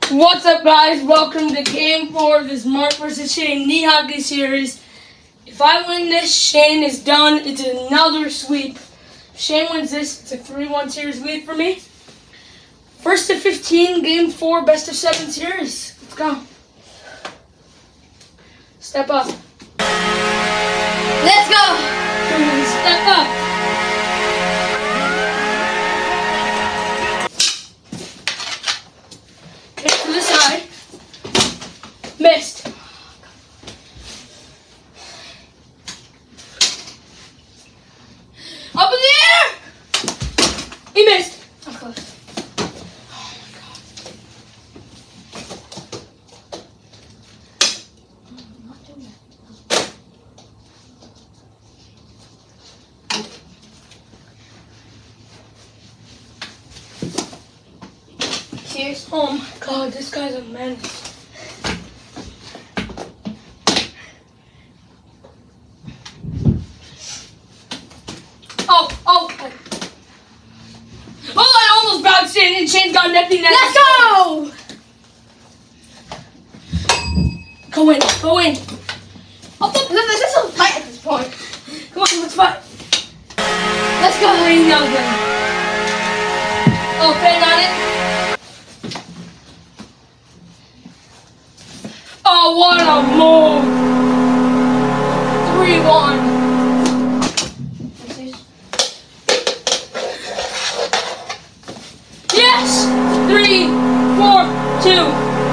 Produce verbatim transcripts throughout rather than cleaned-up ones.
What's up, guys? Welcome to Game four of this Mark versus Shane knee hockey series. If I win this, Shane is done. It's another sweep. If Shane wins this, it's a three one series lead for me. First to fifteen, Game four, best of seven series. Let's go. Step up. Let's go. Step up. Kick to the side. Missed. Up in the air! He missed. I'm close. Oh my god. I'm not doing that. Cheers. Oh my god, this guy's a menace. Oh, oh, oh. Oh, I almost bounced in and Shane's got an empty net. Let's go! Go in, go in. Oh, this is a fight at this point. Come on, let's fight. Let's go. Three nothing. Oh, Finn on it. Oh, what a move. three one. Yes! Three, four, two.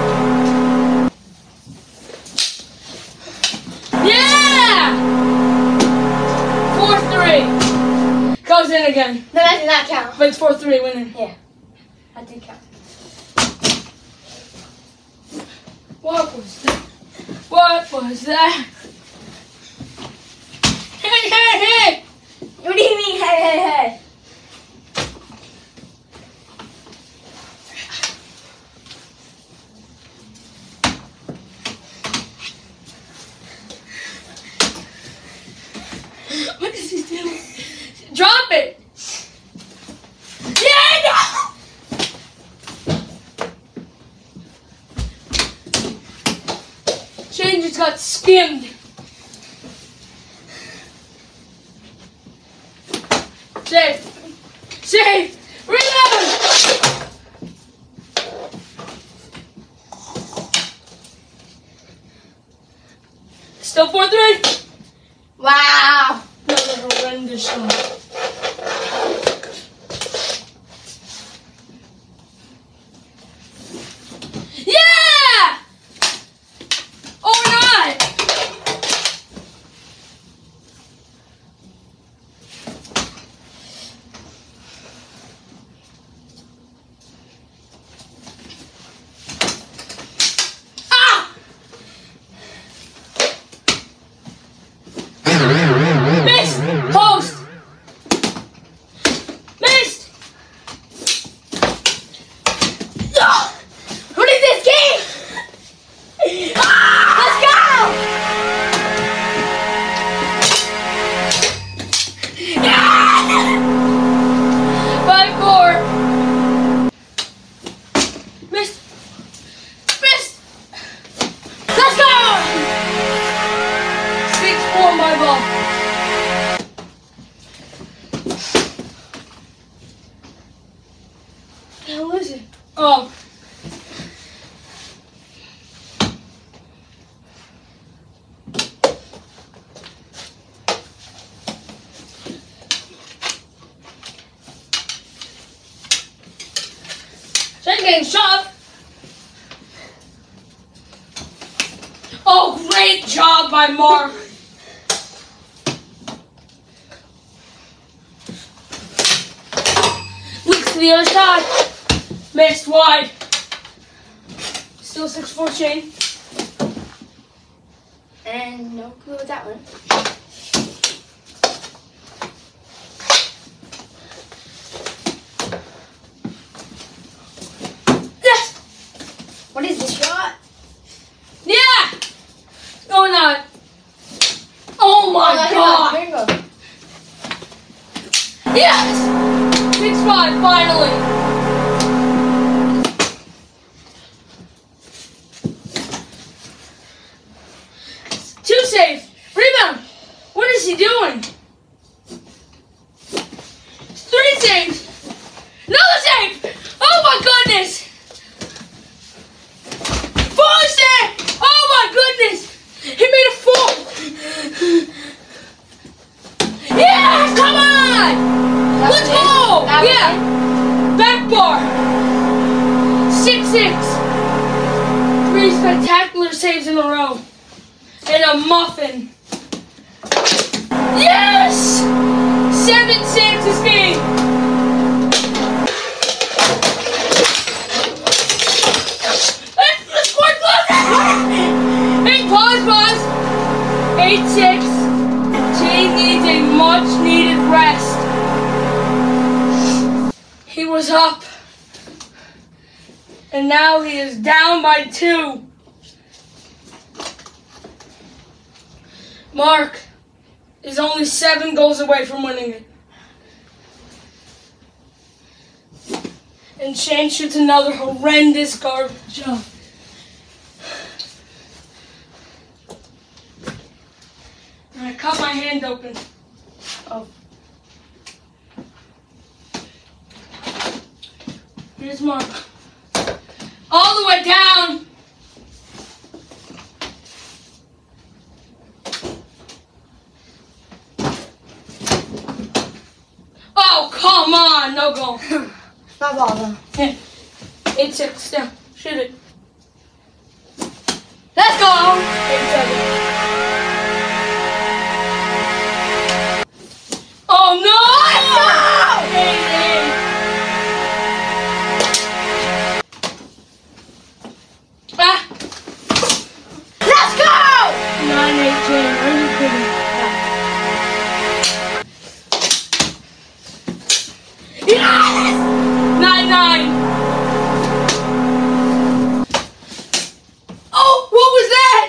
Yeah! Four, three. Goes in again. No, that did not count. But it's four, three winning. Yeah, that did count. What was that? What was that? Hey, hey, hey! What do you mean, hey, hey, hey? What is he doing? Drop it! Yeah, no! Shane just got skimmed. Save. Save! Rebound! Still four three. Wow. Another horrendous shot. Yeah! Or not! Ah! Missed! Post! Missed! Ah! What is this game? Ah! Let's go! Yeah! Five four. Missed. Missed. Let's go! Six four my ball. What the hell is it? Oh. Shane getting shoved. Oh, great job by Mark. Leaks to the other side. Missed wide. Still six four Shane. And no clue with that one. Yes! What is this shot? Yeah! Going on. Oh my Oh, god! bingo. Yes! Six five finally. save. Rebound. What is he doing? Three saves. Another save. Oh my goodness. Four save. Oh my goodness. He made a four. Yeah, come on. Let's go. Yeah. Back bar. Six six. Three spectacular saves in a row. And a muffin. Yes! seven six this game. Let's score closer! Hey, pause, pause. eight six. Shane needs a much needed rest. He was up. And now he is down by two. Mark is only seven goals away from winning it. And Shane shoots another horrendous garbage shot. And I cut my hand open. Oh. Here's Mark. All the way down. Oh, come on. No goal. Not ball though. Yeah. eight six still. Shoot it. Let's go. eight seven. Oh, no. No! eight eight. Ah. Let's go! nine eight, Jane. Are you kidding? Yes! nine nine. Oh, what was that?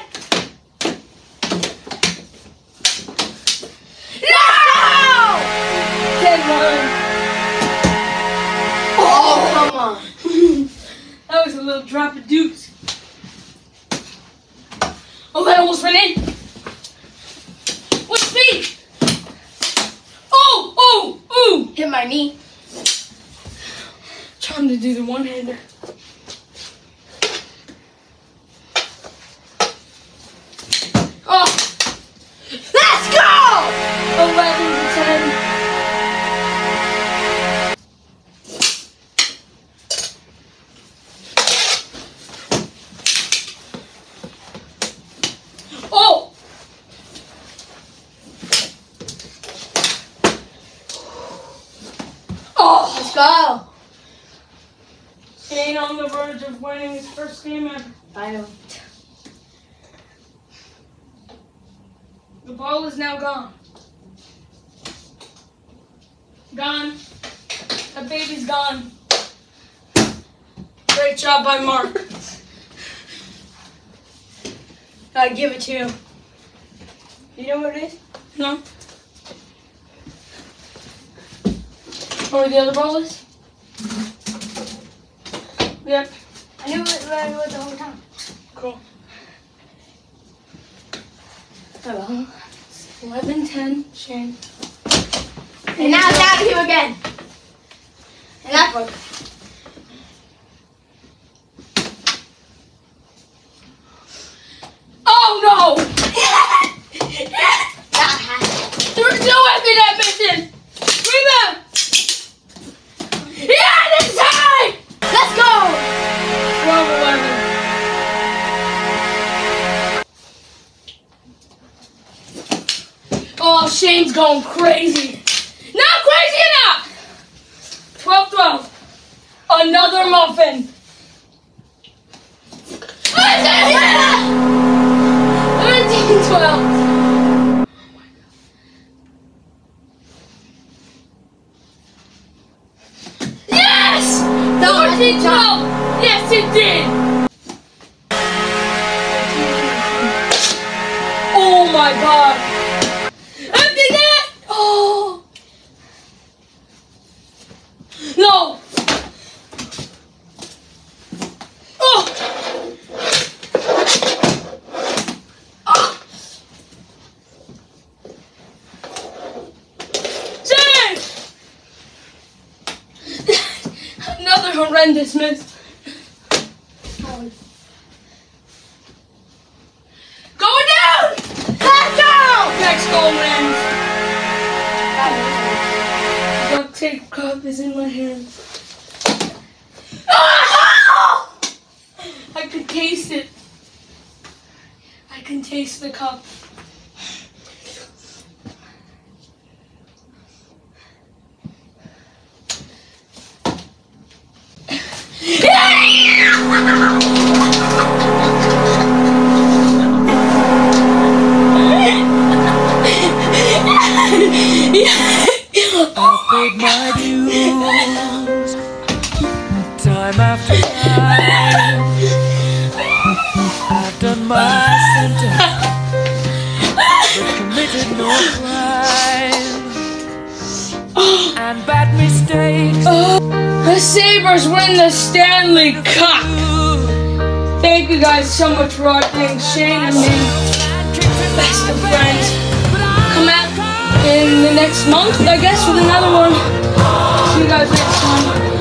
No! ten nine. Oh, come on. That was a little drop of deuce. Oh, that almost went in. What speed? Oh, oh, ooh. Hit my knee. Trying to do the one-hander. Oh, Let's go! eleven to ten. Oh! Oh! Let's go. Shane on the verge of winning his first game ever. Finally. The ball is now gone. Gone. That baby's gone. Great job by Mark. I give it to you. You know what it is? No? Or the other ball is? Yep. I knew it, I knew it the whole time. Cool. Oh well. eleven ten, Shane. And now it's down to you again. And that's what. Oh no! There was no F in that mission! Rebound! Yeah, this time! Let's go! twelve eleven. Oh, Shane's going crazy. Not crazy enough! twelve twelve. Another muffin. thirteen twelve. Yes! fourteen twelve. Yes, it did. Oh my God. Empty net. Oh. No. Oh. Oh. Ben dismissed. Going down! Let's go! Next goal wins. Duct tape cup is in my hands. I can taste it. I can taste the cup. I paid my dues time after time. I've done my sentence, but committed no crime and bad mistakes. Oh, the Sabres win the Stanley Cup. Thank you guys so much for watching. Shane and me, best of friends. Come out in the next month, I guess, with another one. See you guys next time.